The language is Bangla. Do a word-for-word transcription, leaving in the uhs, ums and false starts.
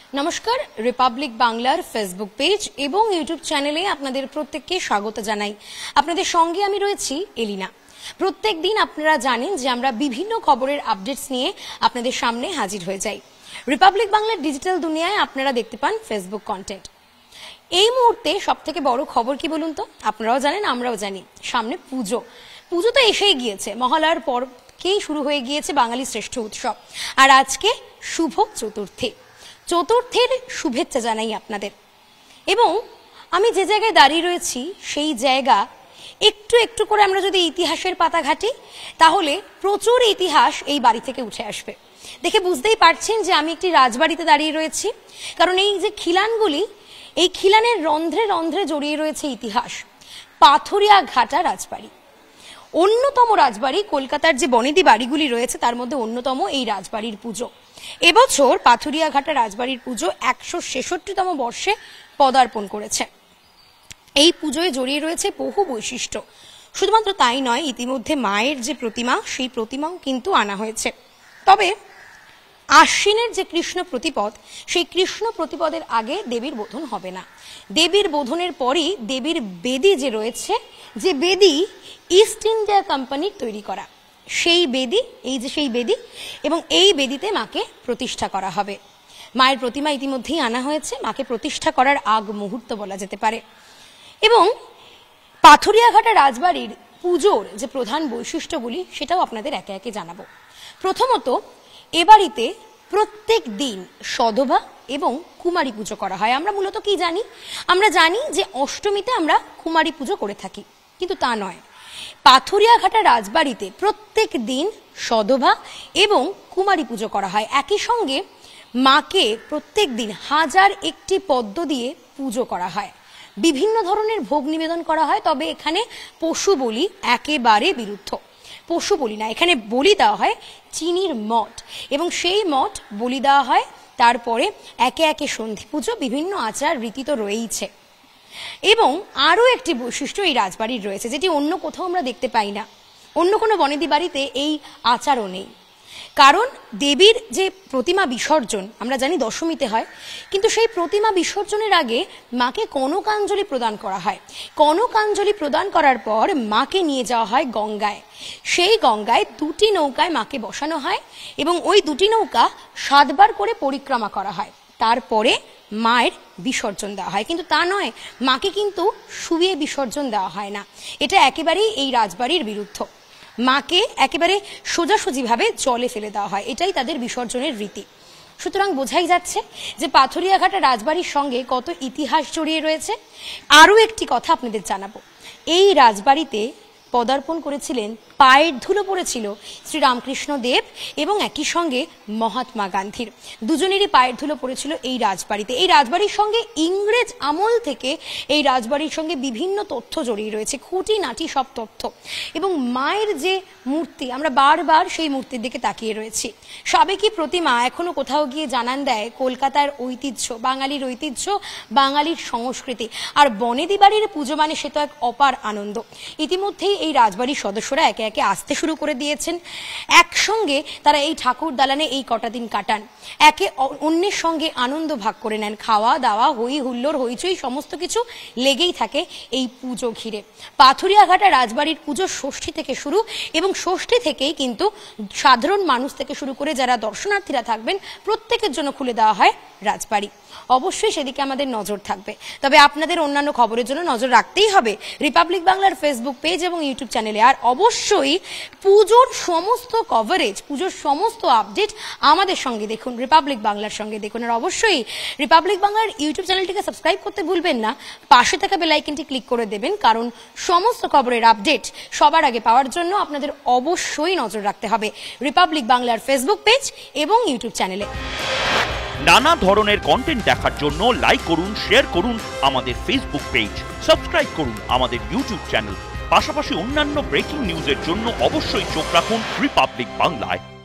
নমস্কার, রিপাবলিক বাংলার ফেসবুক পেজ এবং ইউটিউব চ্যানেলে আপনাদের প্রত্যেককে স্বাগত জানাই। আপনাদের সঙ্গে আমি রয়েছি এলিনা। প্রত্যেক দিন আপনারা জানেন যে আমরা বিভিন্ন খবরের আপডেটস নিয়ে আপনাদের সামনে হাজির হয়ে যাই। রিপাবলিক বাংলার ডিজিটাল দুনিয়ায় আপনারা দেখতে পান ফেসবুক কন্টেন্ট। এই মুহূর্তে সবথেকে বড় খবর কি বলুন তো? আপনারাও জানেন, আমরাও জানি, সামনে পুজো। পুজো তো এসেই গিয়েছে, মহালয়ার পরকেই শুরু হয়ে গিয়েছে বাঙালি শ্রেষ্ঠ উৎসব। আর আজকে শুভ চতুর্থী। চতুর্থীর শুভেচ্ছা জানাই আপনাদের। এবং আমি যে জায়গায় দাঁড়িয়ে রয়েছি সেই জায়গা একটু একটু করে আমরা যদি ইতিহাসের পাতা ঘাঁটি তাহলে প্রচুর ইতিহাস এই বাড়ি থেকে উঠে আসবে। দেখে বুঝতেই পারছেন যে আমি একটি রাজবাড়িতে দাঁড়িয়ে রয়েছি, কারণ এই যে খিলানগুলি, এই খিলানের রন্ধ্রে রন্ধ্রে জড়িয়ে রয়েছে ইতিহাস। পাথুরিয়া ঘাটা রাজবাড়ি, অন্যতম রাজবাড়ি। কলকাতার যে বনেদি বাড়িগুলি রয়েছে তার মধ্যে অন্যতম এই রাজবাড়ির পুজো। এবছর পাথুরিয়া ঘাটা রাজবাড়ির পুজো একশো ছেষট্টিতম বর্ষে পদার্পণ করেছে। এই পুজোয় জড়িয়ে রয়েছে বহু বৈশিষ্ট্য। শুধুমাত্র তাই নয়, ইতিমধ্যে মায়ের যে প্রতিমা, সেই প্রতিমাও কিন্তু আনা হয়েছে। তবে আশ্বিনের যে কৃষ্ণ প্রতিপদ, সেই কৃষ্ণ প্রতিপদের আগে দেবীর বোধন হবে না। দেবীর বোধনের পরই দেবীর বেদি যে রয়েছে, যে বেদি ইস্ট ইন্ডিয়া কোম্পানির তৈরি করা, সেই বেদি, এই যে সেই বেদি, এবং এই বেদিতে মাকে প্রতিষ্ঠা করা হবে। মায়ের প্রতিমা ইতিমধ্যেই আনা হয়েছে, মাকে প্রতিষ্ঠা করার আগ মুহূর্ত বলা যেতে পারে। এবং পাথুরিয়াঘাটা রাজবাড়ির পুজোর যে প্রধান বৈশিষ্ট্যগুলি সেটাও আপনাদের একে একে জানাবো। প্রথমত, এ বাড়িতে প্রত্যেক দিন সধবা এবং কুমারী পুজো করা হয়। আমরা মূলত কি জানি? আমরা জানি যে অষ্টমীতে আমরা কুমারী পুজো করে থাকি, কিন্তু তা নয়। পাথুরিয়াঘাটা রাজবাড়িতে প্রত্যেক দিন সধবা এবং কুমারী পুজো করা হয়। একই সঙ্গে মাকে প্রত্যেক দিন হাজার একটি পদ্ম দিয়ে পুজো করা হয়। বিভিন্ন ধরনের ভোগ নিবেদন করা হয়। তবে এখানে পশু বলি একেবারে বিরুদ্ধ। পশু বলি না, এখানে বলি দেওয়া হয় চিনির মঠ, এবং সেই মঠ বলি দেওয়া হয়। তারপরে একে একে সন্ধি পুজো, বিভিন্ন আচার রীতি তো রয়েইছে। এবং আরও একটি বৈশিষ্ট্য এই রাজবাড়ির রয়েছে, যেটি অন্য কোথাও আমরা দেখতে পাই না। অন্য কোনো বনেদি বাড়িতে এই আচারও নেই। কারণ দেবীর যে প্রতিমা বিসর্জন আমরা জানি দশমীতে হয়, কিন্তু সেই প্রতিমা বিসর্জনের আগে মাকে কনকাঞ্জলি প্রদান করা হয়। কনকাঞ্জলি প্রদান করার পর মাকে নিয়ে যাওয়া হয় গঙ্গায়। সেই গঙ্গায় দুটি নৌকায় মাকে বসানো হয় এবং ওই দুটি নৌকা সাতবার করে পরিক্রমা করা হয়। তারপরে মায়ের বিসর্জন দেওয়া হয়। কিন্তু তা নয়, মাকে কিন্তু শুয়ে বিসর্জন দেওয়া হয় না। এটা একেবারেই এই রাজবাড়ির বিরুদ্ধ। মাকে একেবারে সোজাসুজিভাবে জলে ফেলে দেওয়া হয়, এটাই তাদের বিসর্জনের রীতি। সুতরাং বোঝাই যাচ্ছে যে পাথুরিয়াঘাটা রাজবাড়ির সঙ্গে কত ইতিহাস জড়িয়ে রয়েছে। আরও একটি কথা আপনাদের জানাবো, এই রাজবাড়িতে পদার্পণ করেছিলেন, পায়ের ধুলো পড়েছিল শ্রীরামকৃষ্ণ দেব এবং একই সঙ্গে মহাত্মা গান্ধীর। দুজনেরই পায়ের ধুলো পড়েছিল এই রাজবাড়িতে। এই রাজবাড়ির সঙ্গে ইংরেজ আমল থেকে এই রাজবাড়ির সঙ্গে বিভিন্ন তথ্য জড়িয়ে রয়েছে, খুঁটিনাটি সব তথ্য। এবং মায়ের যে মূর্তি, আমরা বারবার সেই মূর্তির দিকে তাকিয়ে রয়েছি। সাবেকি প্রতিমা এখনো কোথাও গিয়ে জানান দেয় কলকাতার ঐতিহ্য, বাঙালির ঐতিহ্য, বাঙালির সংস্কৃতি। আর বনেদি বাড়ির পুজো মানে সে তো এক অপার আনন্দ। ইতিমধ্যেই এই রাজবাড়ির সদস্যরা একে একে আসতে শুরু করে দিয়েছেন। একসঙ্গে তারা এই ঠাকুর দালানে এই কটা দিন কাটান, একে অন্যের সঙ্গে আনন্দ ভাগ করে নেন। খাওয়া দাওয়া, হই হুল্লোড়, হইচই সমস্ত কিছু লেগেই থাকে এই পুজো ঘিরে। পাথুরিয়াঘাটা রাজবাড়ির পুজো ষষ্ঠী থেকে শুরু, এবং ষষ্ঠী থেকেই কিন্তু সাধারণ মানুষ থেকে শুরু করে যারা দর্শনার্থীরা থাকবেন প্রত্যেকের জন্য খুলে দেওয়া হয় রাজবাড়ি। অবশ্যই সেদিকে আমাদের নজর থাকবে। তবে আপনাদের অন্যান্য খবরের জন্য নজর রাখতেই হবে রিপাবলিক বাংলার ফেসবুক পেজ এবং ইউটিউব চ্যানেলে। আর অবশ্যই পুজোর সমস্ত কভারেজ, পুজোর সমস্ত আপডেট আমাদের সঙ্গে দেখুন, রিপাবলিক বাংলার সঙ্গে দেখুন। আর অবশ্যই রিপাবলিক বাংলার ইউটিউব চ্যানেলটিকে সাবস্ক্রাইব করতে ভুলবেন না, পাশে থাকা বেল আইকনটি ক্লিক করে দেবেন, কারণ সমস্ত খবরের আপডেট সবার আগে পাওয়ার জন্য আপনাদের অবশ্যই নজর রাখতে হবে রিপাবলিক বাংলার ফেসবুক পেজ এবং ইউটিউব চ্যানেলে। নানা ধরনের কন্টেন্ট দেখার জন্য লাইক করুন, শেয়ার করুন আমাদের ফেসবুক পেজ, সাবস্ক্রাইব করুন আমাদের ইউটিউব চ্যানেল। পাশাপাশি অন্যান্য ব্রেকিং নিউজের জন্য অবশ্যই চোখ রাখুন রিপাবলিক বাংলায়।